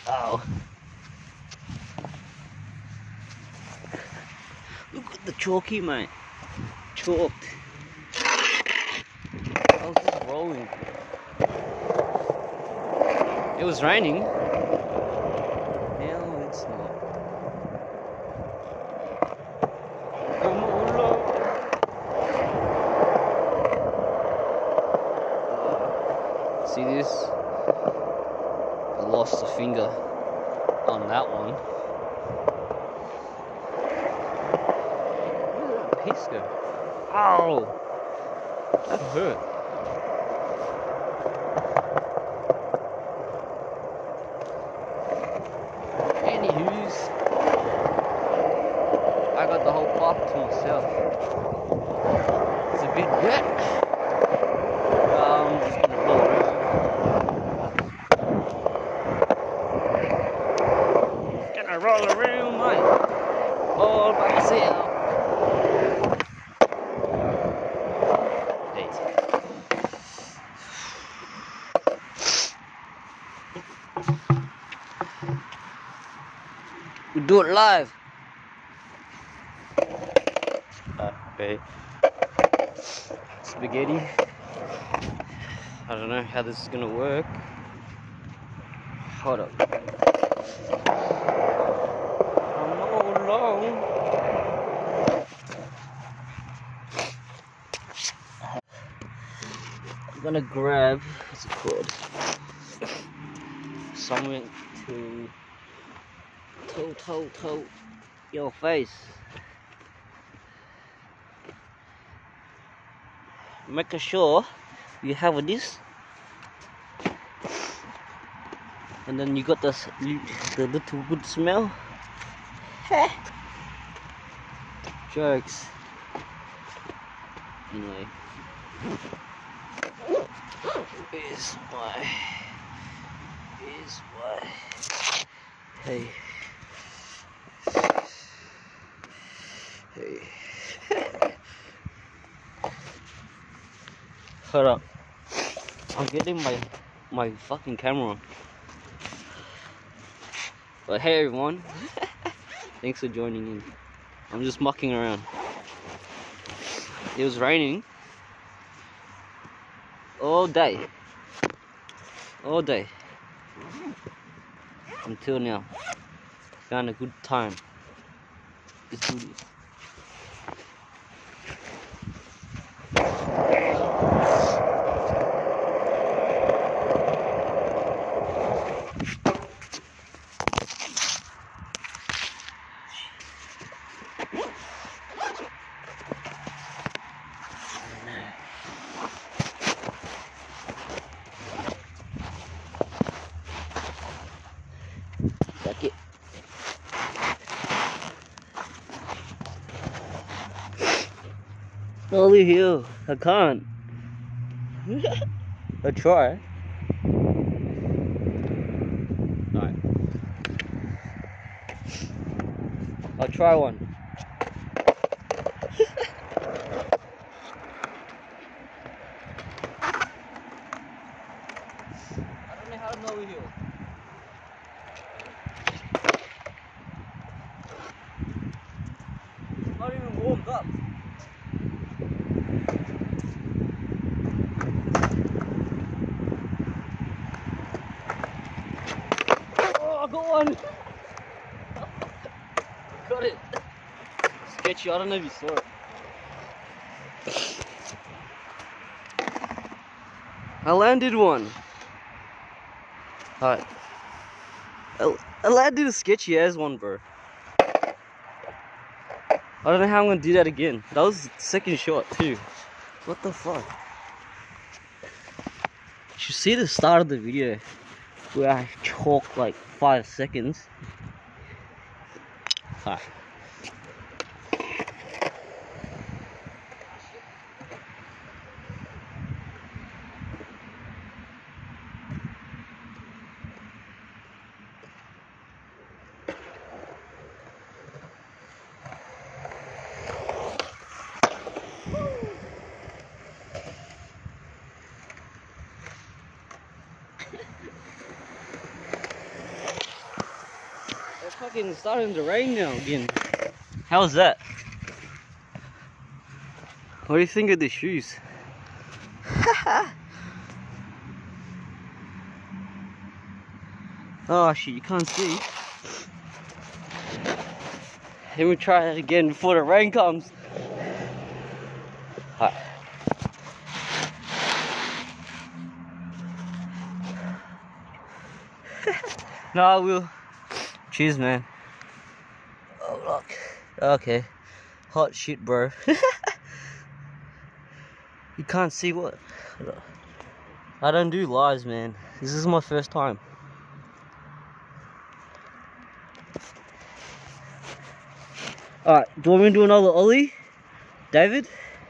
Oh. Look at the chalky, mate. Chalked. I was just rolling. It was raining. Now it's not. See this? I lost a finger on that one. Where did that piece go? Ow! That hurt. Anywho's, I got the whole park to myself. It's a bit wet. I'm just gonna roll around. Gonna roll around, mate. All by myself. We do it live. Okay. Spaghetti. I don't know how this is gonna work. Hold up. I'm all alone. I'm gonna grab, what's it called? Something to toe your face. Make sure you have this, and then you got the little good smell. Jokes. Anyway, here's my hey. Hold up. I'm getting my fucking camera. But hey everyone. Thanks for joining in. I'm just mucking around. It was raining all day. All day. Until now. Found a good time. Let's do this. Back it. Over here. I can't. I try. Alright. I'll try one. I don't know how to know over here. It's not even warmed up. Oh, I got one! Got it! Sketchy, I don't know if you saw it. I landed one. Alright. I landed a sketchy ass one, bro. I don't know how I'm gonna do that again. That was the second shot too. What the fuck? You should see the start of the video where I chalk like 5 seconds. Alright. It's fucking starting to rain now again. How's that? What do you think of the shoes? Oh shit, you can't see. Let me try that again before the rain comes. Alright. No, I will. Cheers, man. Oh, look. Okay. Hot shit, bro. You can't see what? I don't do lives, man. This is my first time. Alright, do you want me to do another ollie? David?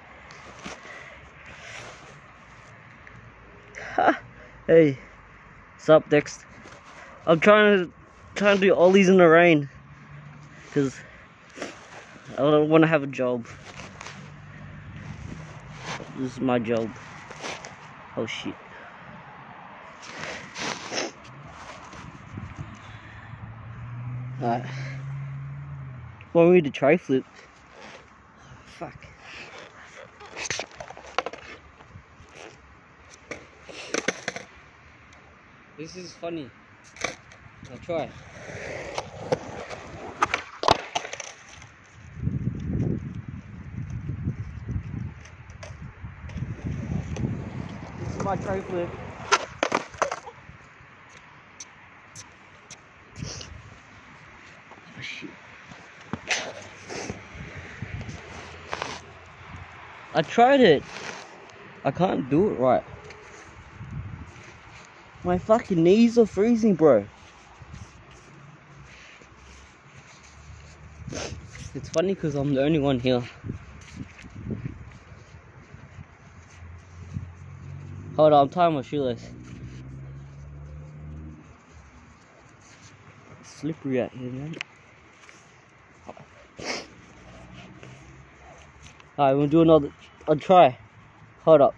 Hey. What's up, Dex? I'm trying to do ollies in the rain. Because I don't want to have a job. This is my job. Oh shit. Alright. Want me to try flip? Fuck. This is funny. I'll try. This is my try flip. Oh shit. I tried it. I can't do it right. My fucking knees are freezing, bro. It's funny because I'm the only one here. Hold on, I'm tying my shoelace. It's slippery out here, man. Alright, we'll do another. I'll try. Hold up.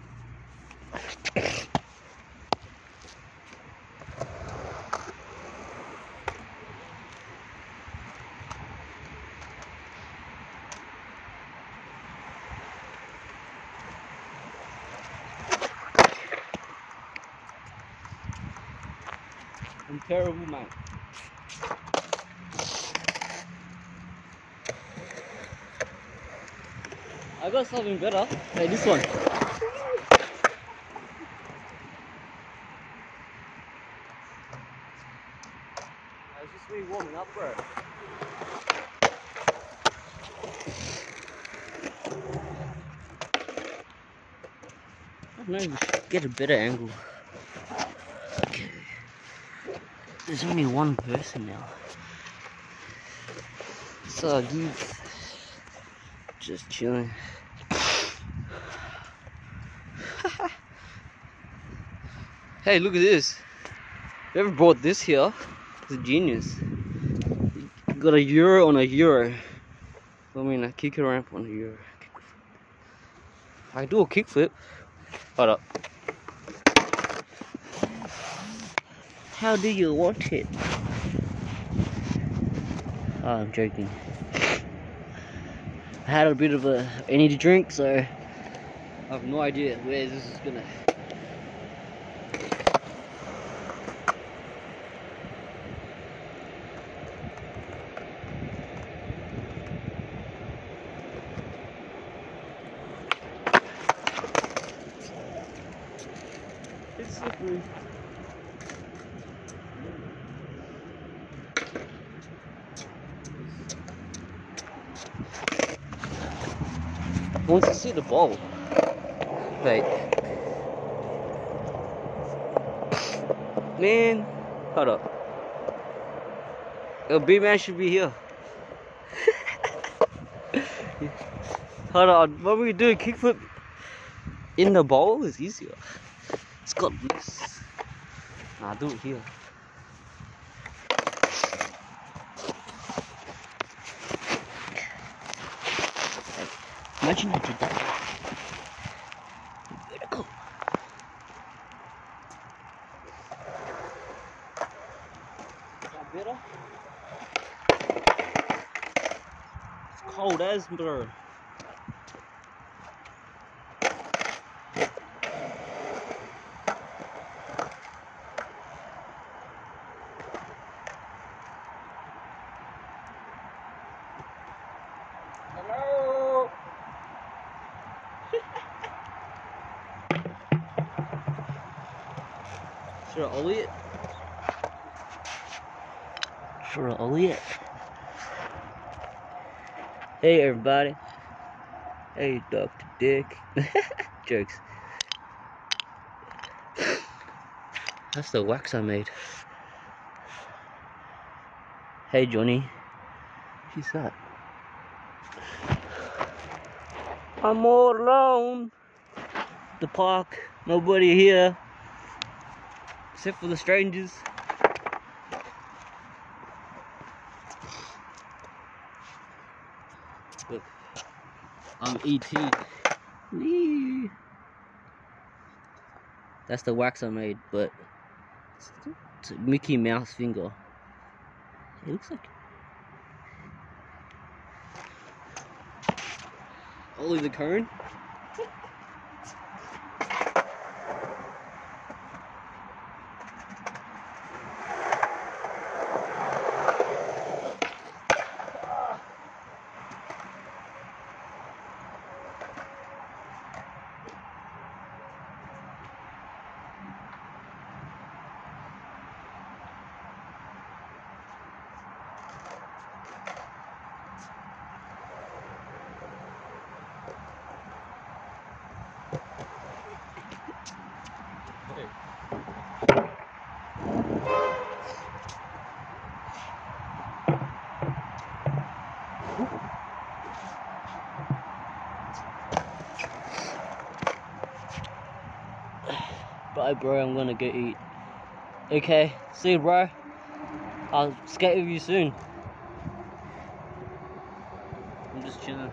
I'm terrible, man. I got something better. Hey, this one. It's just me warming up, bro. I don't know, we should get a better angle. Okay. There's only one person now. So he's just chilling. Hey, look at this. Whoever brought this here is a genius. Got a euro on a euro. I mean, a kick ramp on a euro. I can do a kickflip. Hold up. How do you want it? Oh, I'm joking. I had a bit of a energy drink, so I have no idea where this is gonna. It's slippery. Once you see the ball, wait, man, hold up. The big man should be here. Hold on, when we do a kickflip in the bowl is easier. It's got loose. Nah, do it here. Imagine I did that. Vertical. Is that better? cold as, bro. Hello. Should I ollie it? Should I ollie it? Hey everybody. Hey Dr. Dick. Jokes. That's the wax I made. Hey Johnny. Who's that? I'm all alone. The park. Nobody here. Except for the strangers. Look. I'm E.T. Whee! That's the wax I made, but it's a Mickey Mouse finger. It looks like. Ollie the cone. Bye bro, I'm gonna go eat. Okay, see you bro. I'll skate with you soon. I'm just chilling.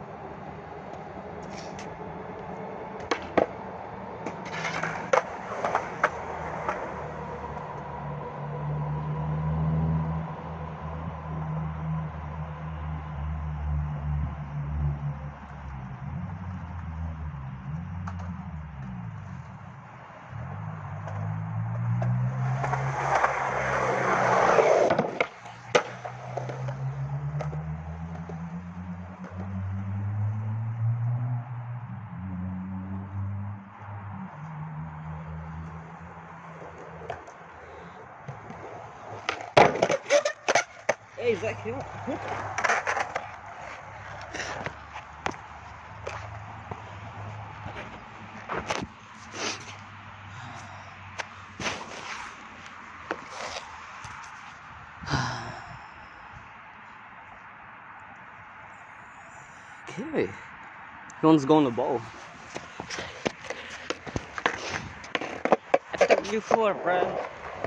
Hey Zach, here. Okay. Who wants to go on the bowl? I took you for it, bro.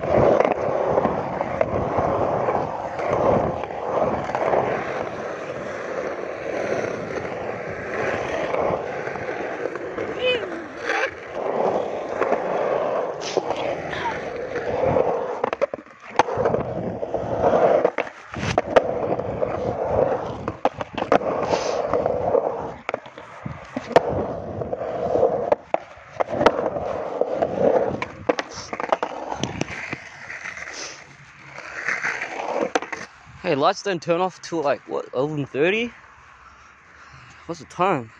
Hey, lights don't turn off till like, what, 11:30? What's the time?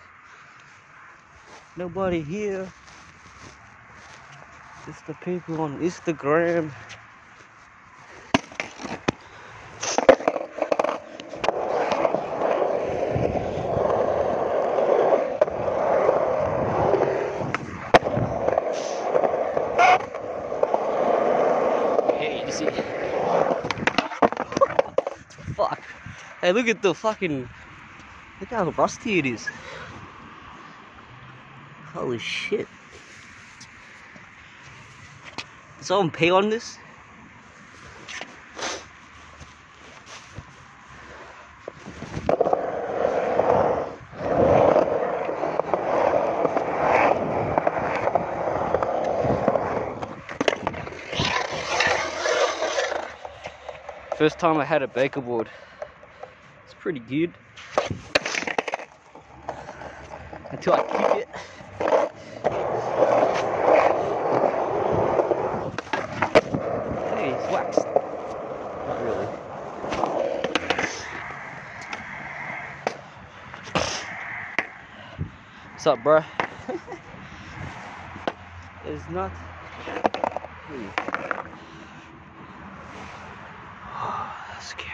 Nobody here. Just the people on Instagram. Hey, you see? Fuck. Hey, look at the fucking... Look how rusty it is. Holy shit. Did someone pee on this? First time I had a baker board. It's pretty good. until I kick it. Hey, it's waxed. Not really. What's up, bruh? It's not. Hey. Oh, that's scary.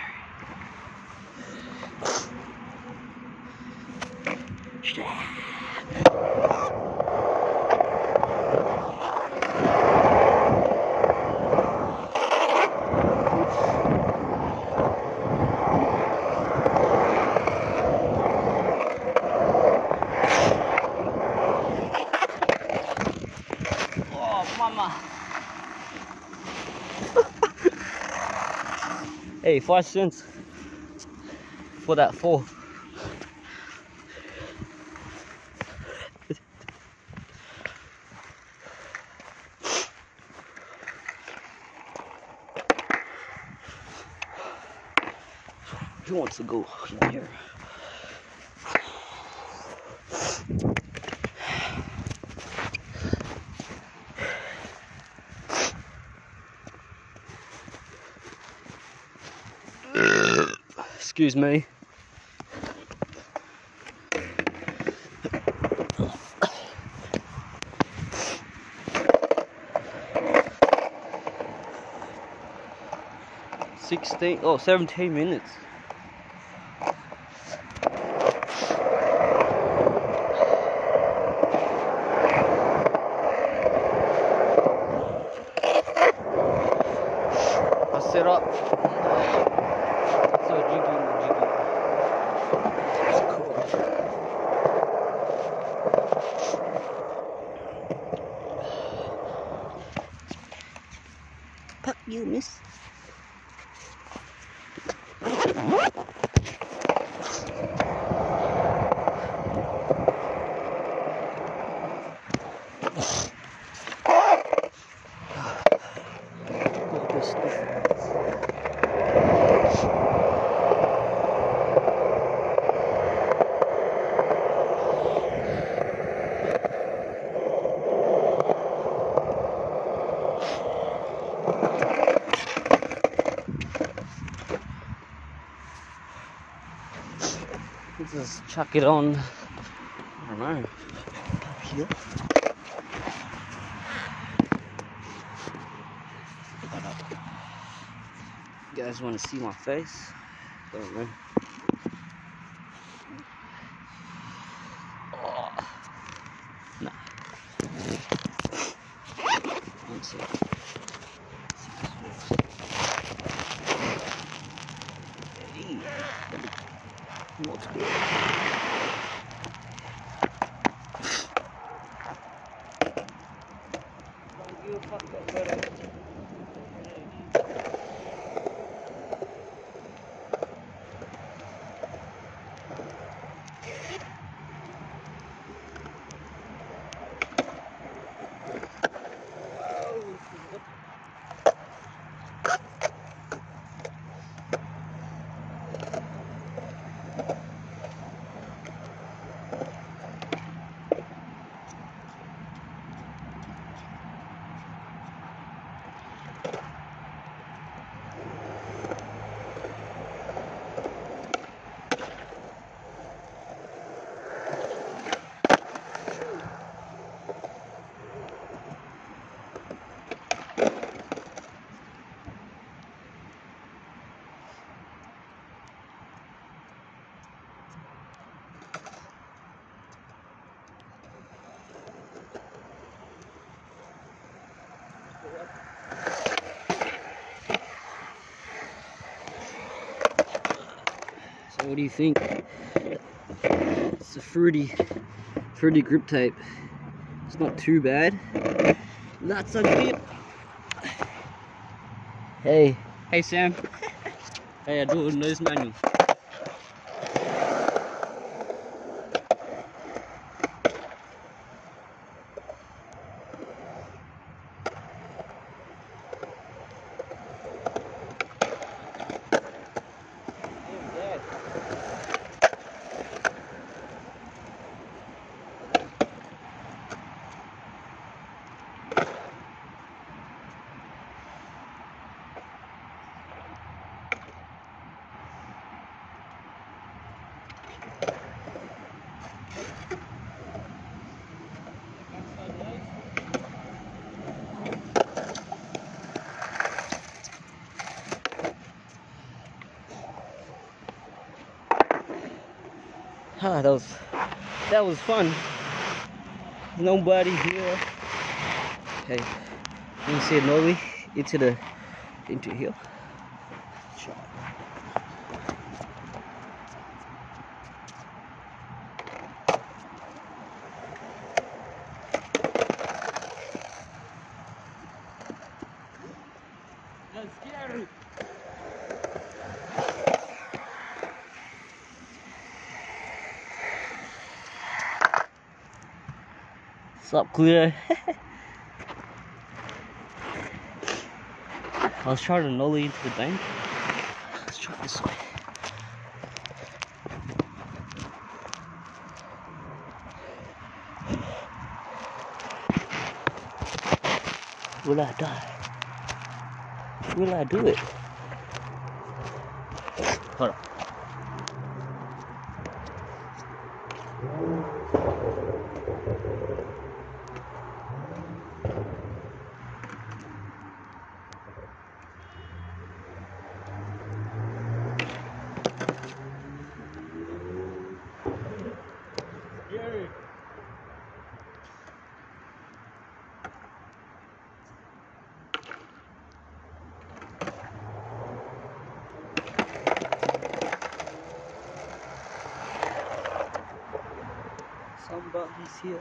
Oh, mama. Hey, 5 cents for that fall. Who wants to go in here? Excuse me. Oh, 17 minutes. I set up. So jiggy. It's cool. Fuck you, miss. Just chuck it on. I don't know. Here. You guys want to see my face? I don't know. Oh. Nah. One second. Hey. What's good? So what do you think? It's a fruity grip tape. It's not too bad. That's a grip. Hey Sam. Hey, I do a nose manual. Ah, that was fun. Nobody here. Hey, you can see a nollie into here. That's scary. What's up, Clear? I was trying to nollie into the bank. Let's try this way. Will I die? Will I do it? Hold on. Scary. Somebody's here.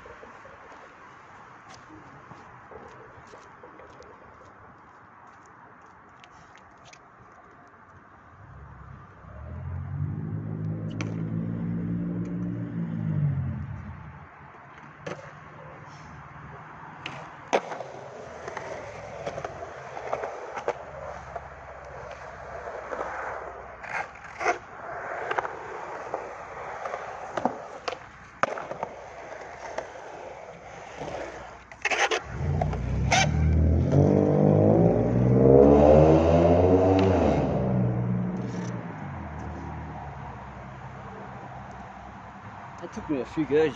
That took me a few goes.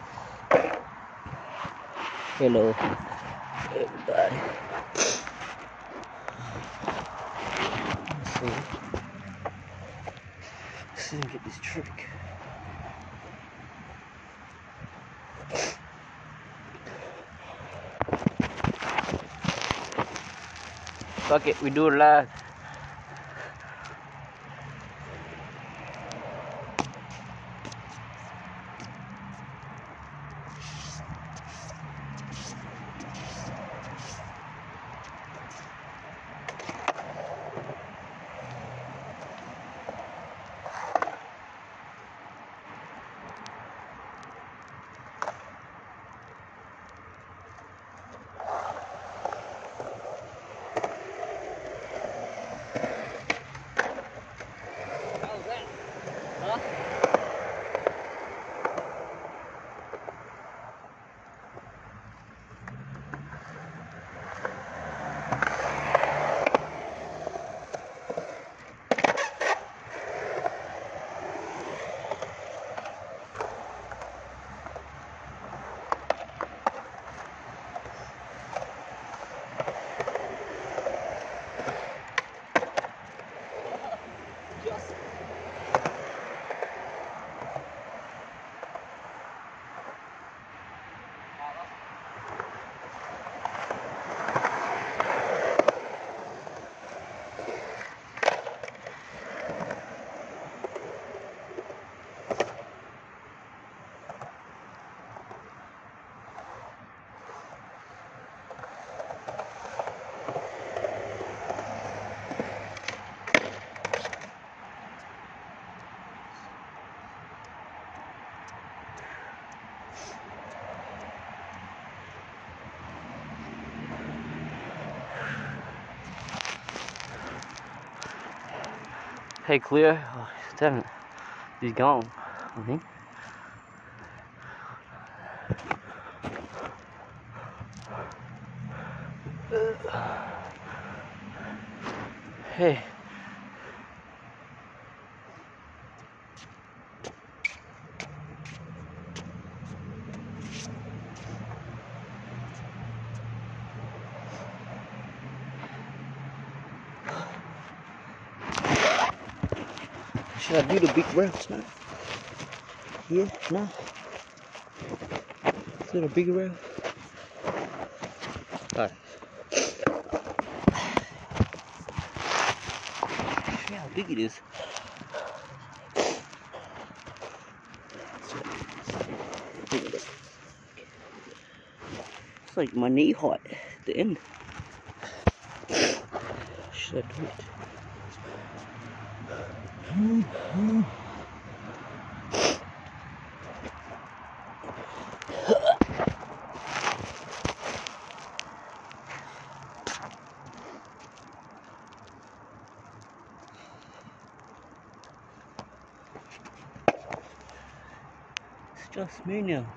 Hello, everybody. Let's see if I get this trick. Fuck it, we do it live. Hey, Clear. Oh, damn it. He's gone, I think. Hey. Should I do the big routes, man? Here? No? Is it a bigger rail? Alright. See how big it is. It's like my knee height at the end. Should I do it? It's just me now.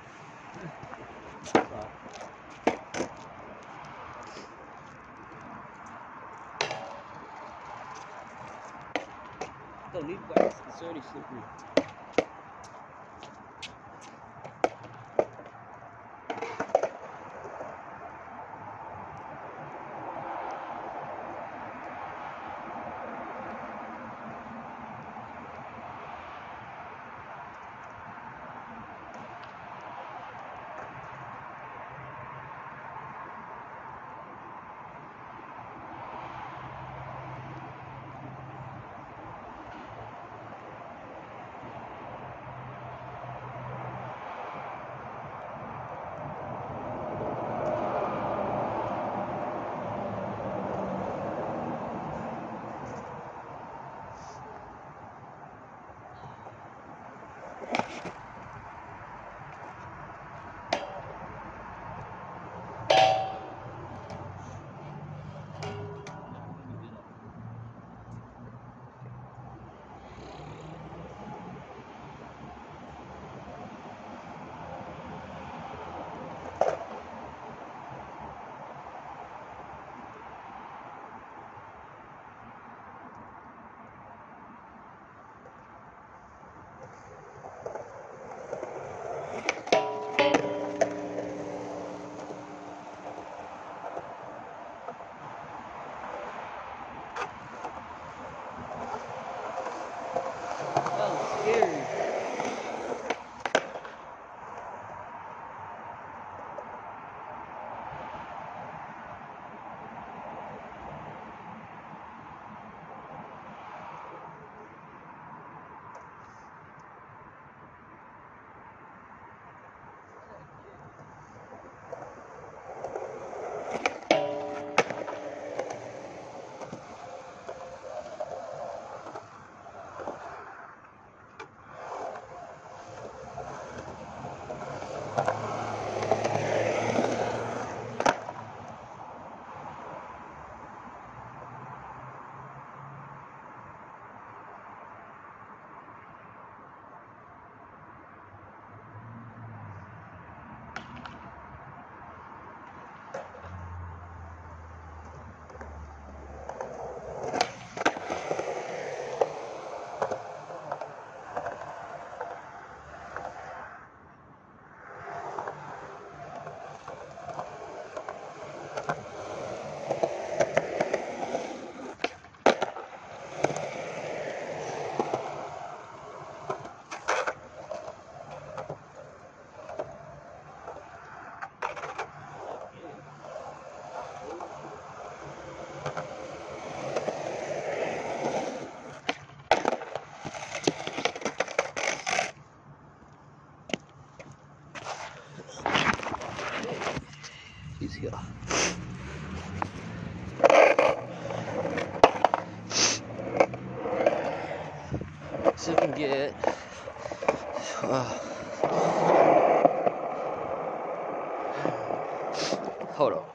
Don't need wax, it's already slippery. He's here. So we can get hold on.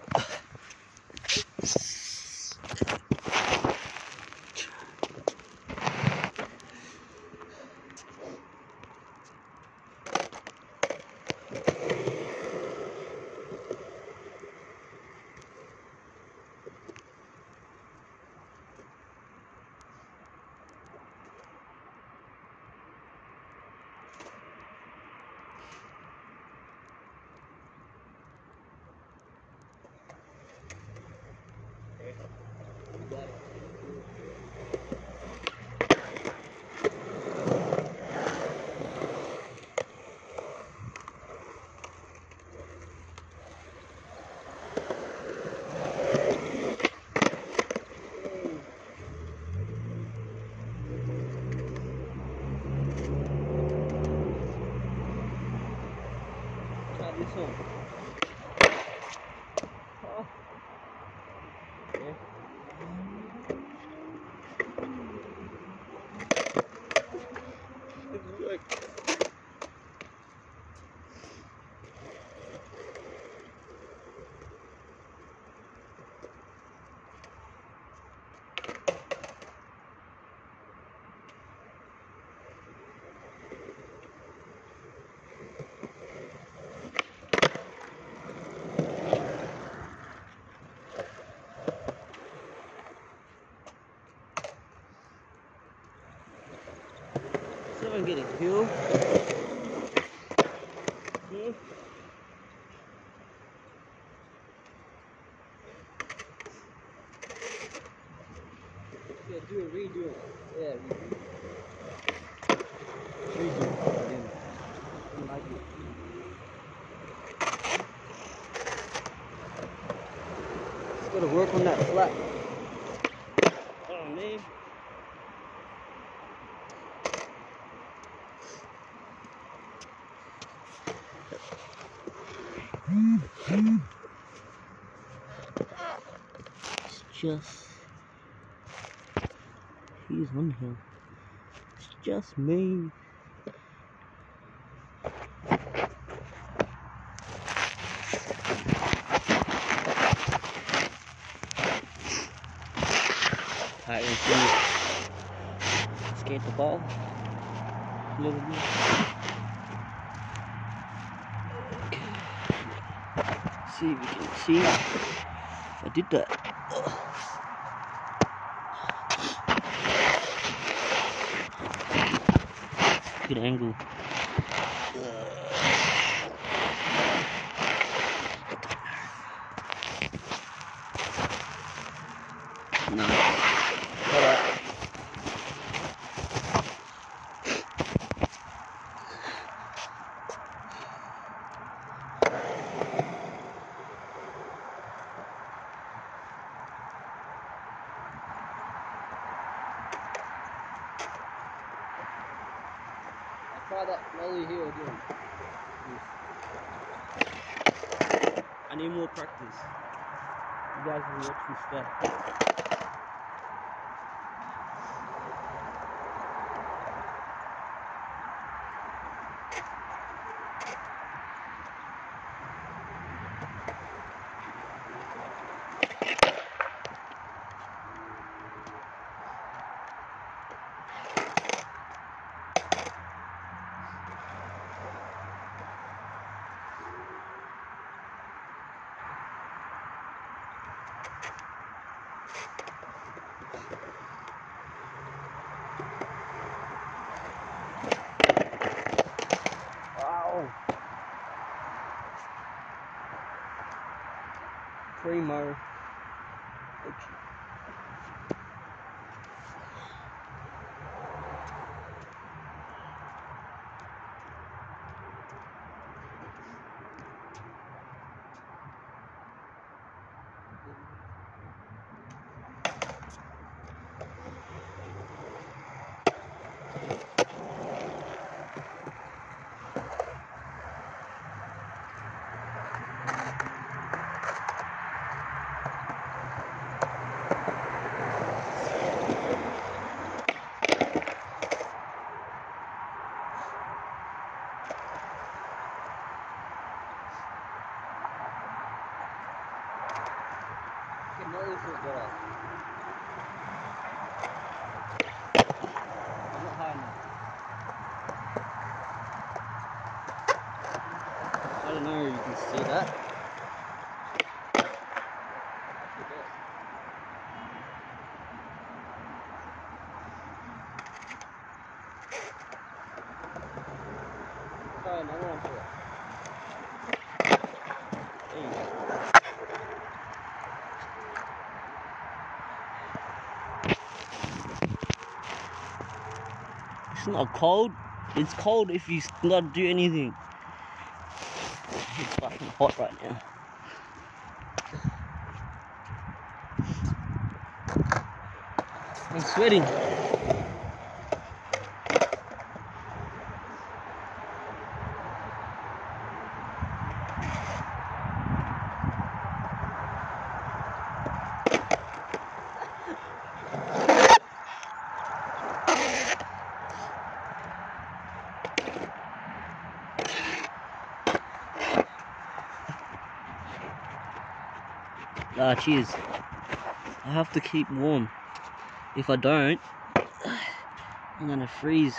I'm getting hill. Yeah, do it, redo it. Yeah, redo it. Redo it. I didn't like it. Just gotta work on that flat. Oh man. It's just he's on here. It's just me. Alright, let's skate the ball a little bit. See if you can see if I did that. Good angle. No. Alright. Try that ollie here again. I need more practice. You guys will watch me stuff. Wow. Primo. I'm not high enough. I don't know if you can see that. Try another one for it. There you go. It's not cold. It's cold if you not do anything. It's fucking hot right now. I'm sweating. Cheers. I have to keep warm. If I don't, I'm gonna freeze.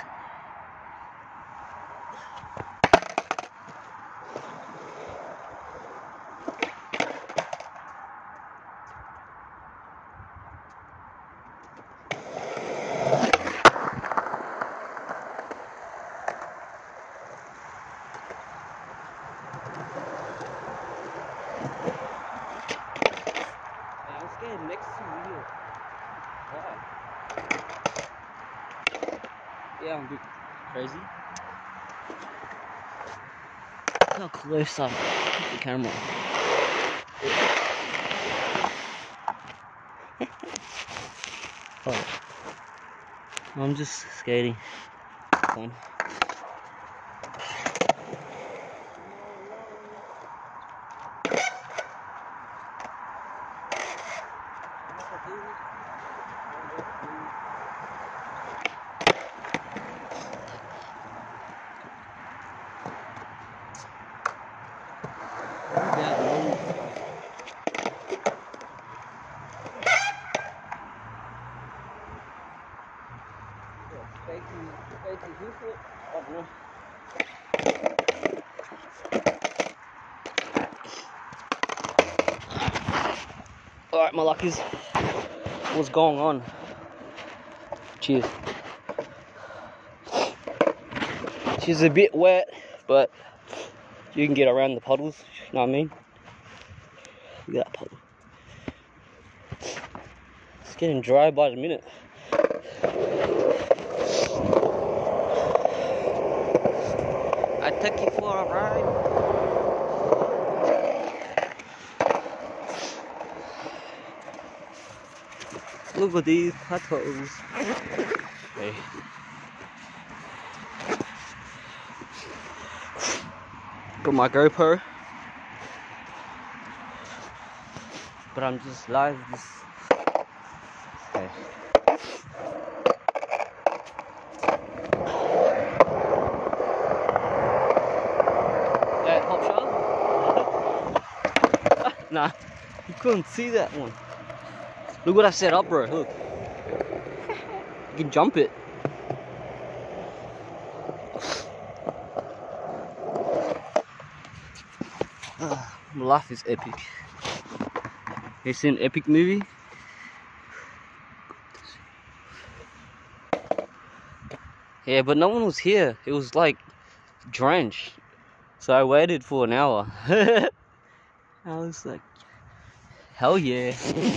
Yeah, I'm a bit crazy. Look how close I put the camera. Oh, I'm just skating. Fun. Alright, my luckies. What's going on? Cheers. She's a bit wet, but you can get around the puddles, you know what I mean? Look at that puddle. It's getting dry by the minute. I took you for a ride. Look at these puddles. Okay. Got my GoPro. But I'm just live this. Okay. Yeah, hop shot? Nah, you couldn't see that one. Look what I set up, bro. Look. You can jump it. My life is epic. You seen an epic movie? Yeah, but no one was here. It was like drenched. So I waited for an hour. I was like, hell yeah.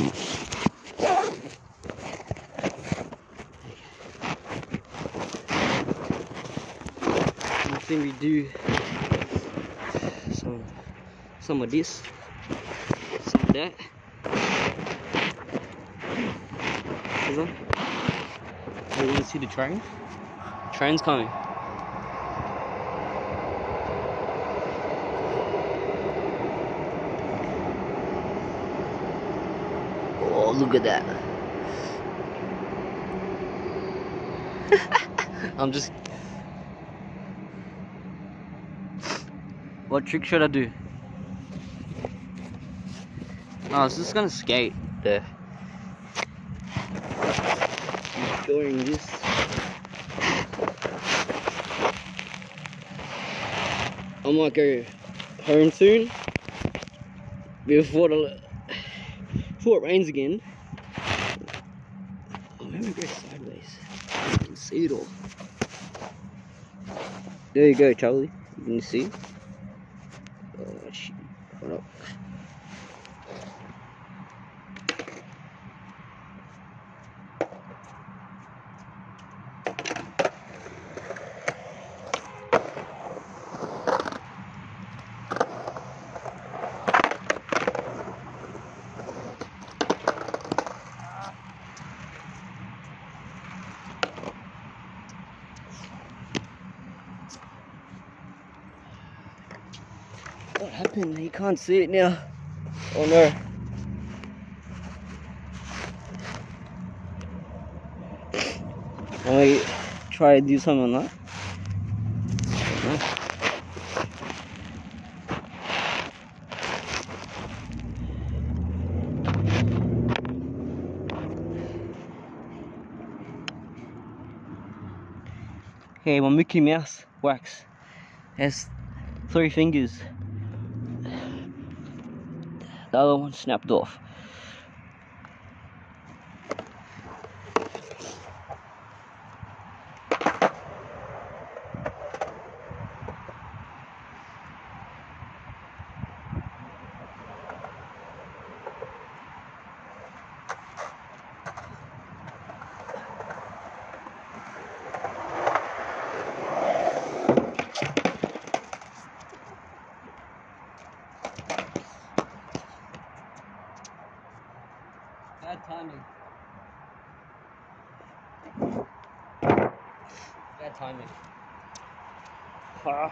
I think we do some of this, some of that. Is that? You want to see the train? Train's coming. Oh, look at that. I'm just... What trick should I do? Oh, I was just gonna skate there. Enjoying this. I might go home soon before it rains again. Oh, maybe go sideways. You can see it all. There you go, Charlie. Can you see? Oh shit! Hold up. What happened? You can't see it now. Oh no. Let me try to do something like that. Hey, my Mickey Mouse wax has 3 fingers. The other one snapped off. Bad timing. Alright.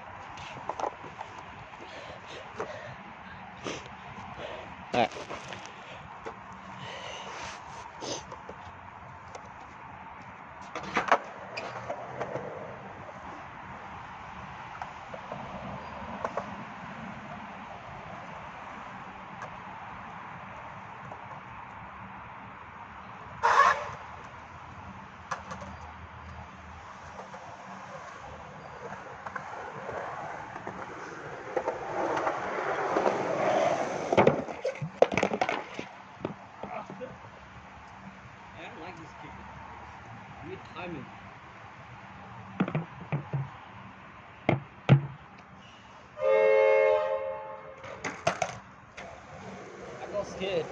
I don't like this kicker. Weird timing. I got scared.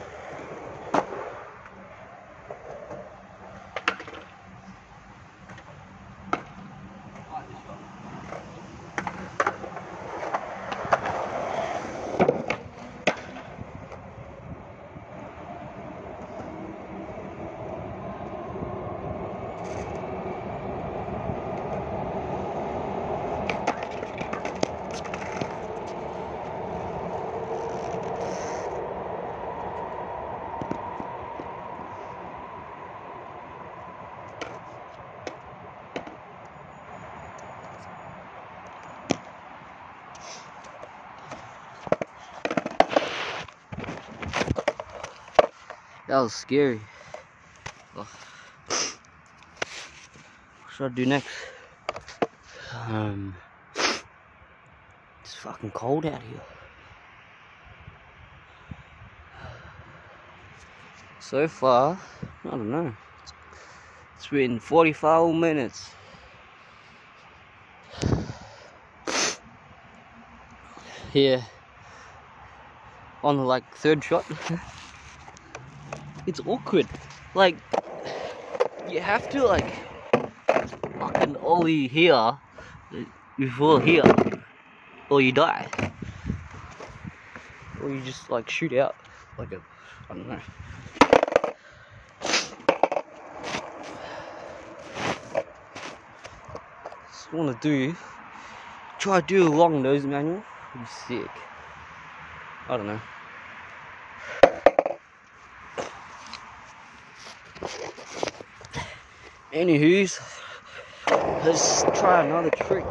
That was scary. Ugh. What should I do next? It's fucking cold out here. So far, I don't know. It's been 45 minutes. Here, on the like third shot. It's awkward. Like, you have to like fucking ollie here before here, or you die, or you just like shoot out like a, I don't know. Just want to try to do a long nose manual. It'd be sick. I don't know. Anywho's, let's try another trick.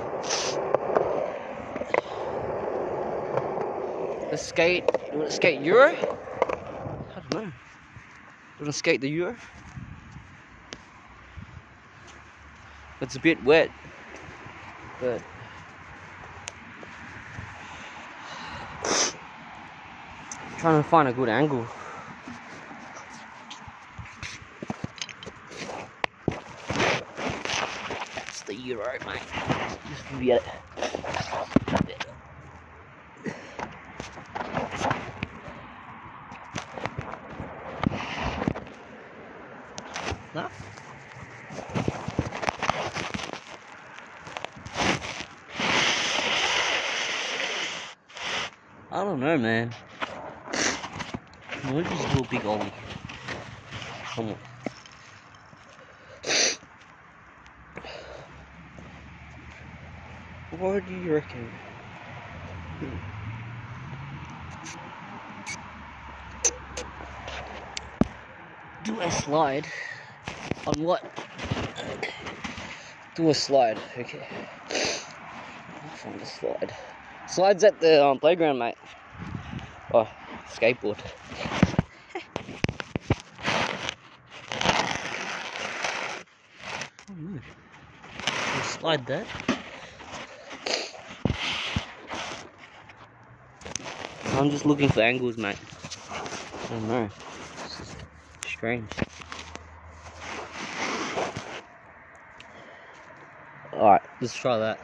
Let's skate. You want to skate Euro? I don't know. You want to skate the Euro? It's a bit wet, but I'm trying to find a good angle. That's the Euro, mate. Just get it. No? I don't know, man. We'll just do a big ollie. Come on. What do you reckon? Do a slide. On what? Do a slide, okay. I'll find a slide. Slides at the playground, mate. Oh, skateboard. Oh no. I'll slide that. I'm just looking for angles, mate. I don't know. This is strange. Alright, let's try that.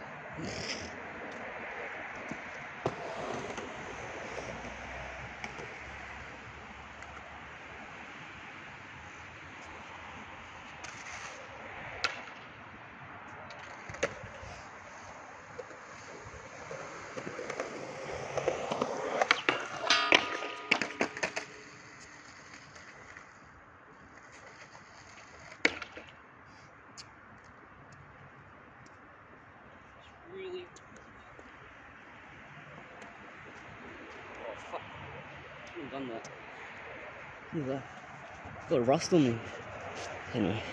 haven't done that. Look at that. Got rust on me. Anyway.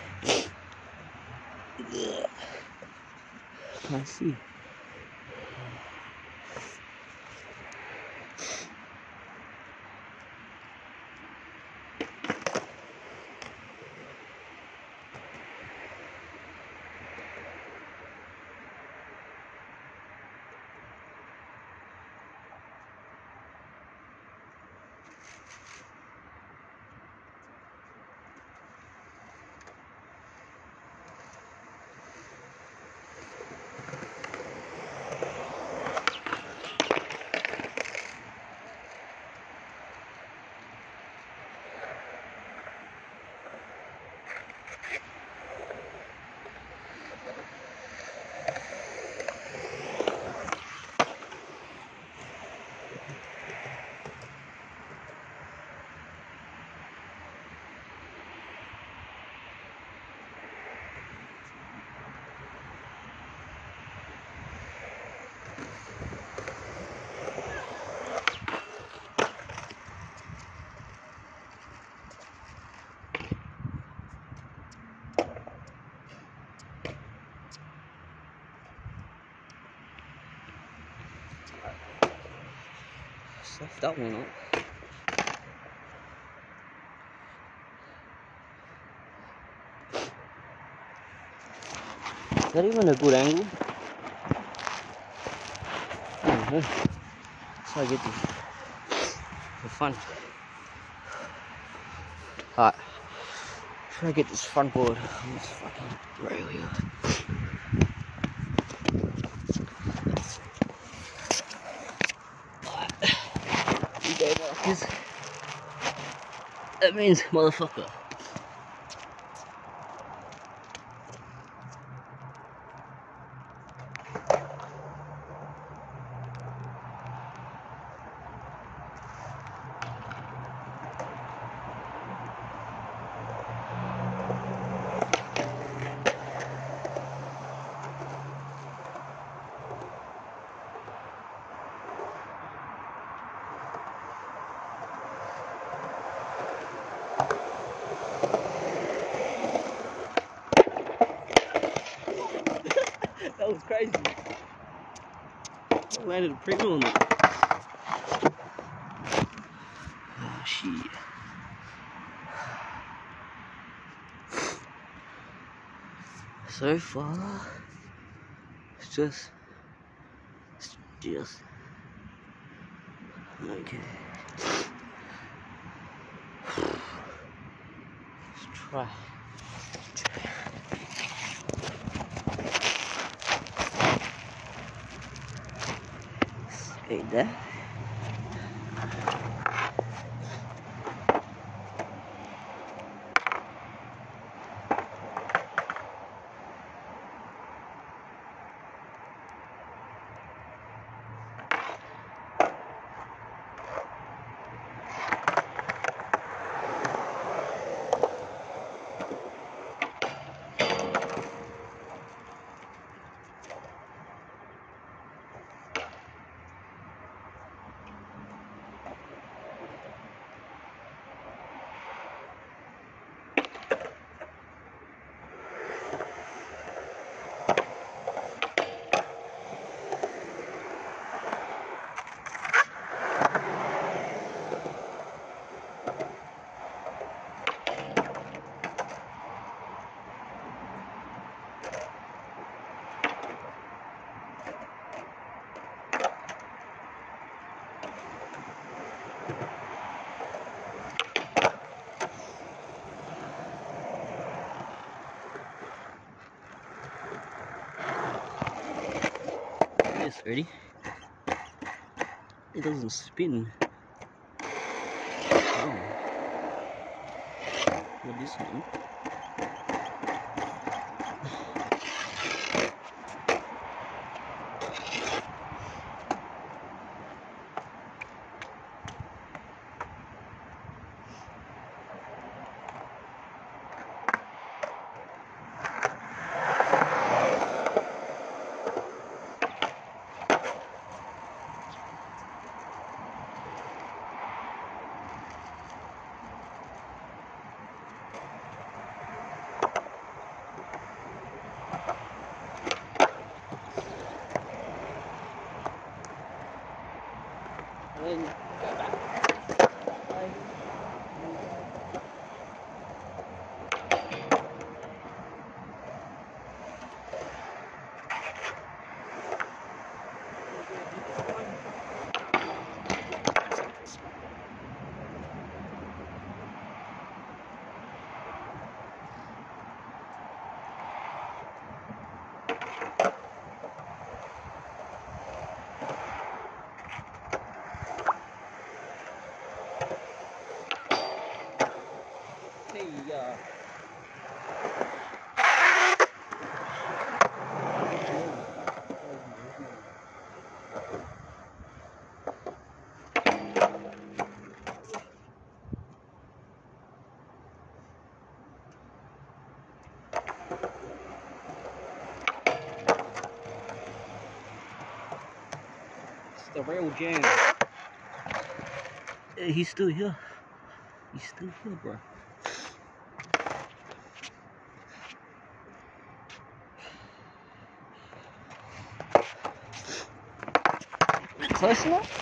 Can't see. Stuff that one up. Is that even a good angle? I don't know. So I get this for fun. Alright. Try to get this front board on this fucking rail here. Because that means motherfucker. That was crazy. I landed a premium on it. Oh shit. So far, it's just okay. Let's try. Okay, there. Yes, ready? It doesn't spin. Oh. What is it? It's the real jam. Hey, he's still here. He's still here, bro. Close enough?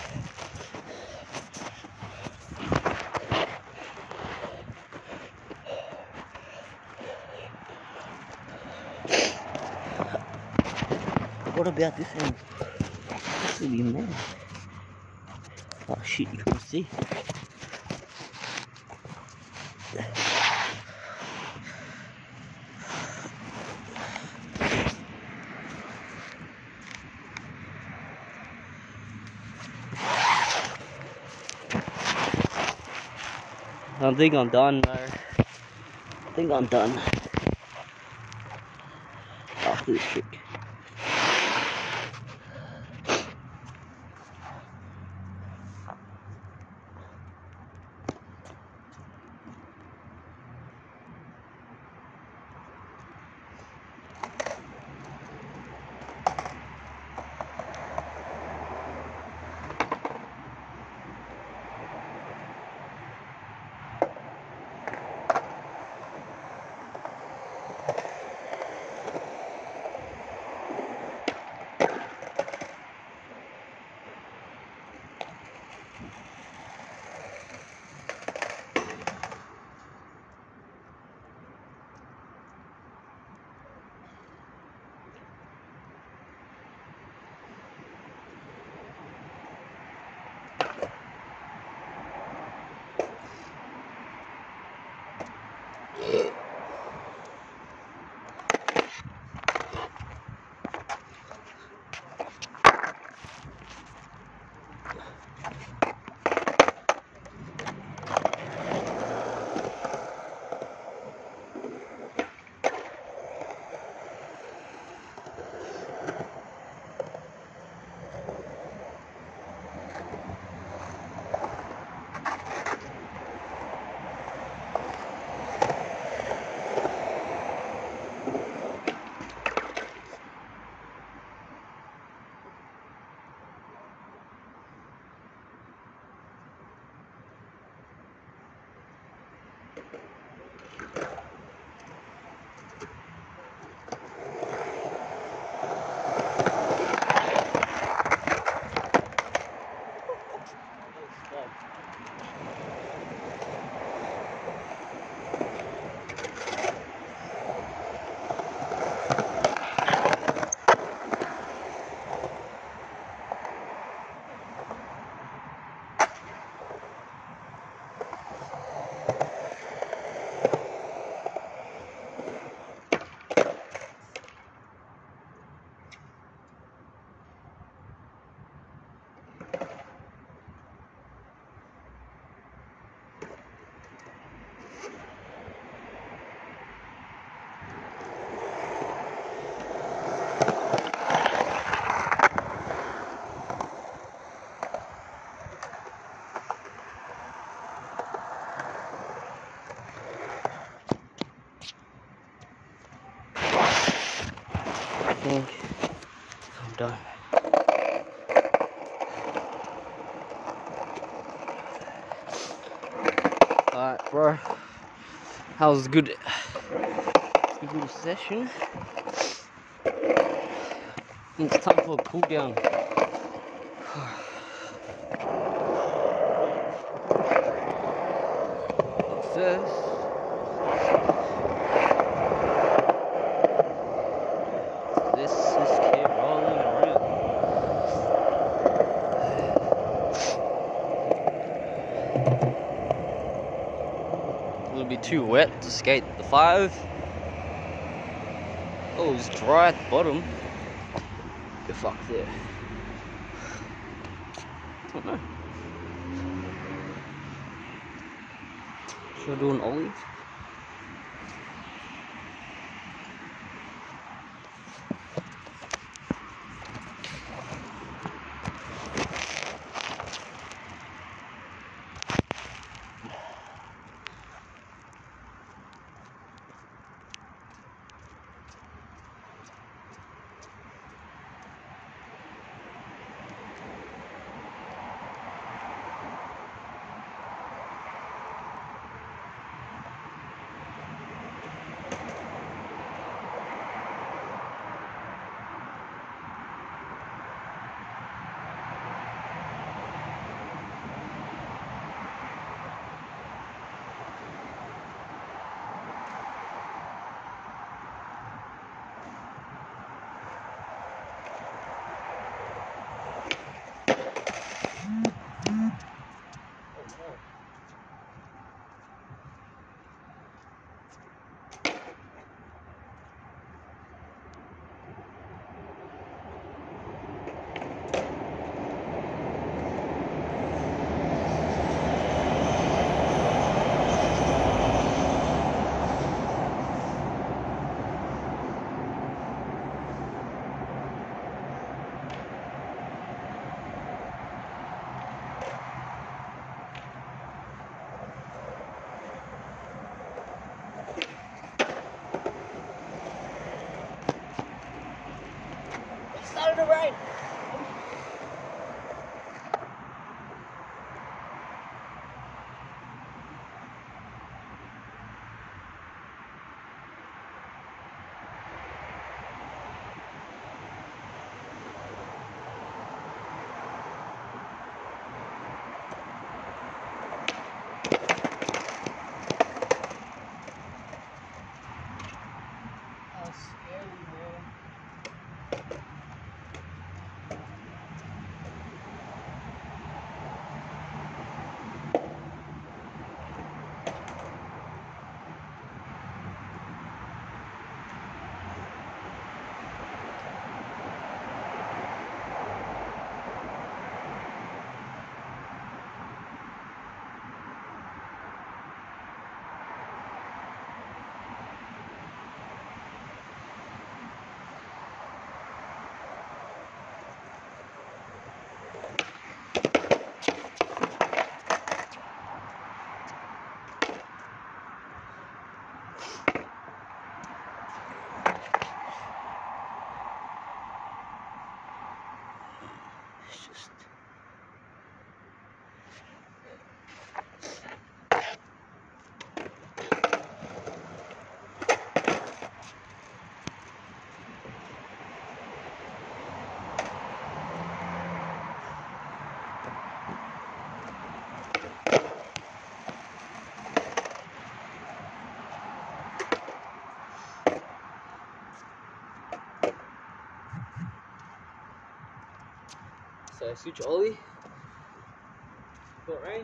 What about this end? This will be mad. Oh shit, you can't see. I think I'm done, though. I think I'm done after this trick. I think I'm done. Alright, bro. That was a good little session. It's time for a cool down. First, this is keep rolling around. It'll be too wet to skate the 5. Oh, it's dry at the bottom. You're fucked there. I don't know. Should I do an ollie? rain. So I switch Ollie. Got rain.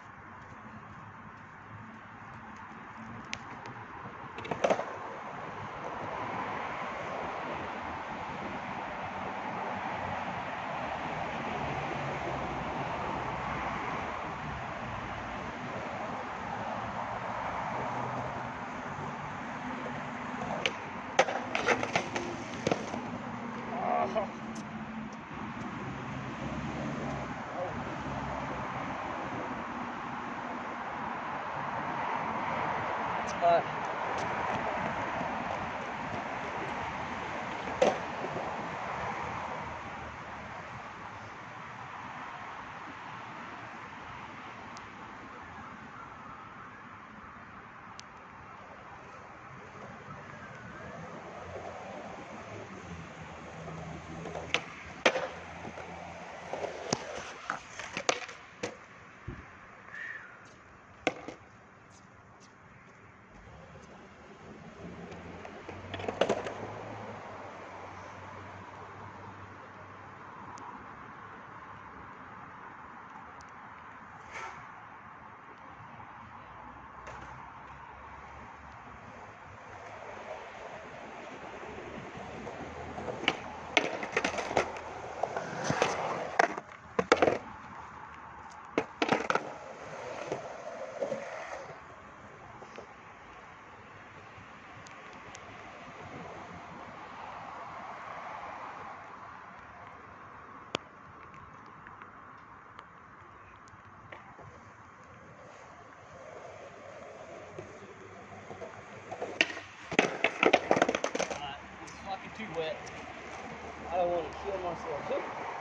Too wet. I don't want to kill myself.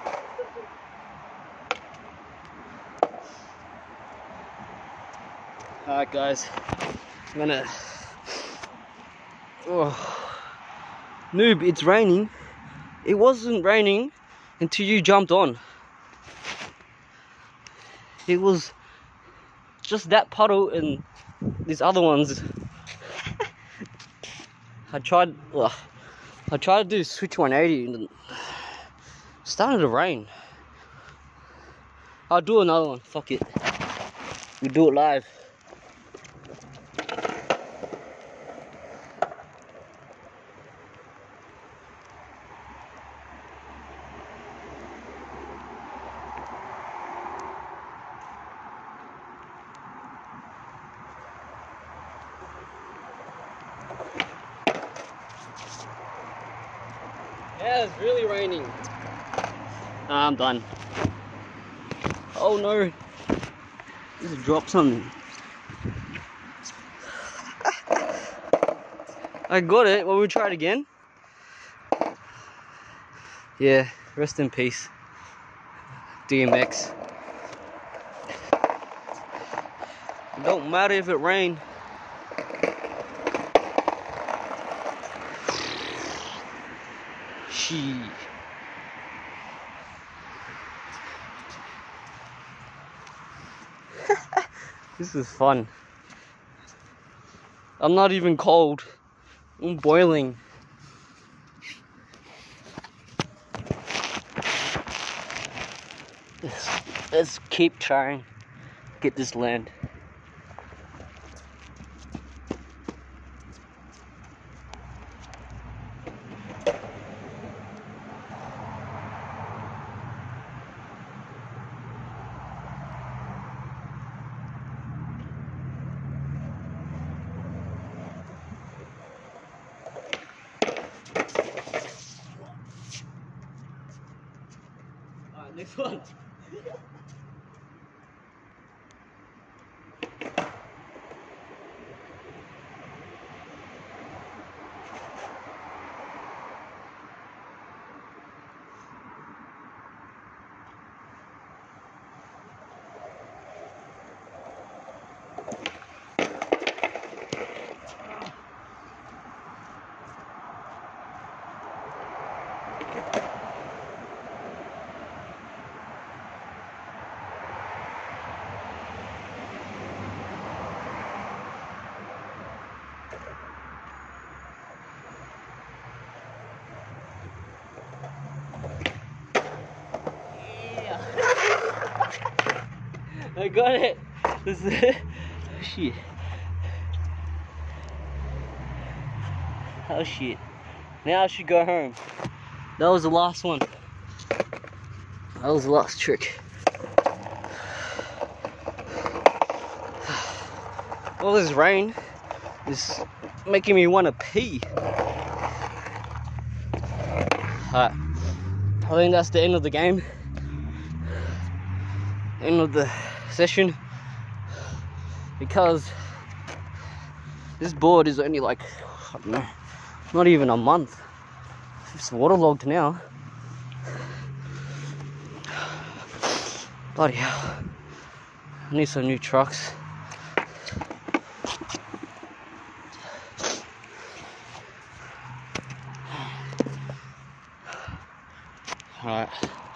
Alright guys, I'm gonna... Oh. Noob, it's raining. It wasn't raining until you jumped on. It was just that puddle and these other ones. I tried to do switch 180 and it started to rain. I'll do another one, fuck it. We do it live. Yeah, it's really raining. Nah, I'm done. Oh no. Just dropped something. I got it. Well, we'll try it again. Yeah, rest in peace, DMX. It don't matter if it rain. She. This is fun. I'm not even cold. I'm boiling. Let's keep trying to get this land. Alright, next one. I got it. This is it. Shit. Oh shit. Now I should go home. That was the last one. That was the last trick. All this rain is making me want to pee. Alright. I think that's the end of the game. End of the session, because this board is only like, I don't know, not even a month. It's waterlogged now. Bloody hell. I need some new trucks. Alright.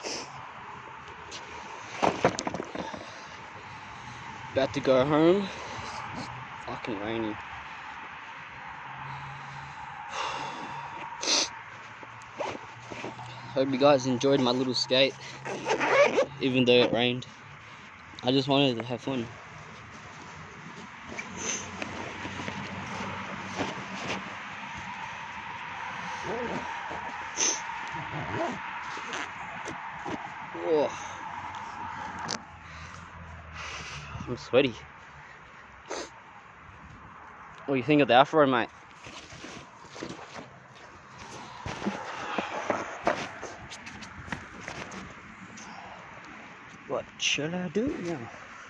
About to go home. It's fucking rainy. Hope you guys enjoyed my little skate, even though it rained. I just wanted to have fun. Oh. I'm sweaty. What do you think of the afro, mate? What shall I do now?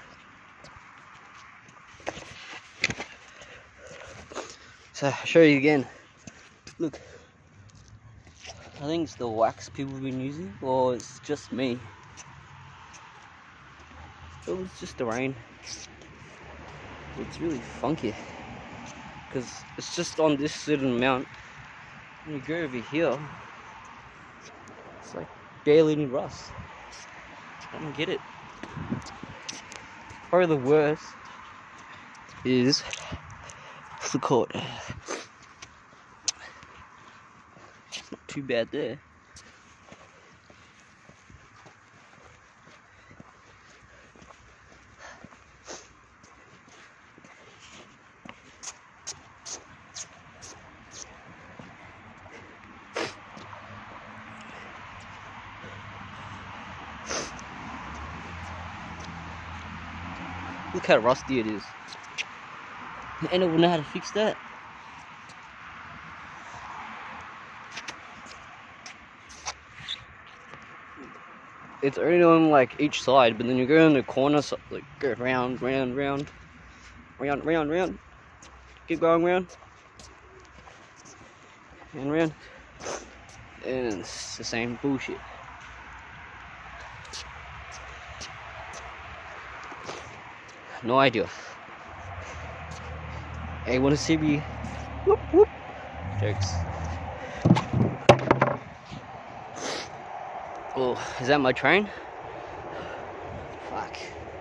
So I'll show you again. Look. I think it's the wax people have been using, or it's just me. It was just the rain. It's really funky because it's just on this certain amount. When you go over here, it's like barely any rust. I don't get it. Probably the worst is, what's it called? It's not too bad there. Look how rusty it is. And I wouldn't know how to fix that. It's only on like each side, but then you go in the corner, so like go round, round, round, round, round, round. Keep going round and round. and it's the same bullshit. No idea. Hey, wanna see me? Whoop whoop. Jokes. Oh, is that my train? Fuck.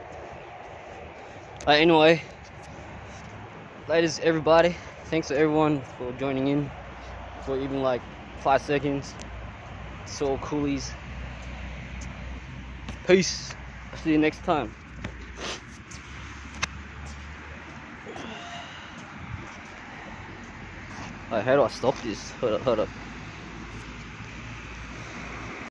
Anyway, ladies, everybody, thanks to everyone for joining in for even like 5 seconds. So coolies. Peace. See you next time. How do I stop this? Hold up.